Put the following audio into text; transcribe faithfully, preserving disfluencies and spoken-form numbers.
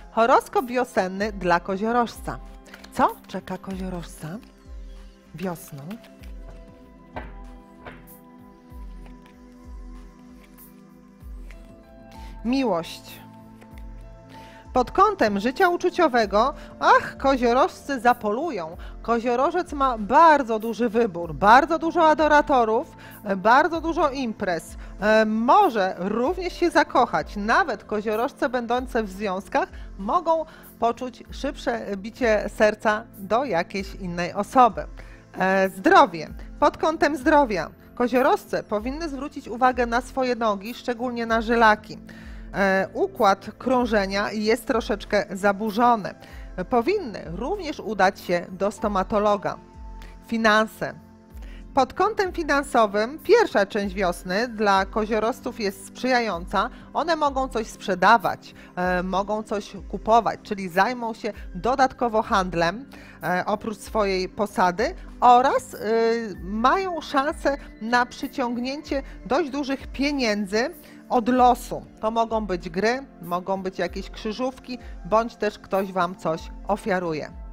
Horoskop wiosenny dla koziorożca. Co czeka koziorożca wiosną? Miłość. Pod kątem życia uczuciowego, ach, koziorożcy zapolują. Koziorożec ma bardzo duży wybór, bardzo dużo adoratorów, bardzo dużo imprez. E, może również się zakochać. Nawet koziorożce będące w związkach mogą poczuć szybsze bicie serca do jakiejś innej osoby. E, zdrowie. Pod kątem zdrowia. Koziorożce powinny zwrócić uwagę na swoje nogi, szczególnie na żylaki. Układ krążenia jest troszeczkę zaburzony. Powinny również udać się do stomatologa. Finanse. Pod kątem finansowym pierwsza część wiosny dla koziorożców jest sprzyjająca. One mogą coś sprzedawać, mogą coś kupować, czyli zajmą się dodatkowo handlem oprócz swojej posady oraz mają szansę na przyciągnięcie dość dużych pieniędzy od losu. To mogą być gry, mogą być jakieś krzyżówki, bądź też ktoś Wam coś ofiaruje.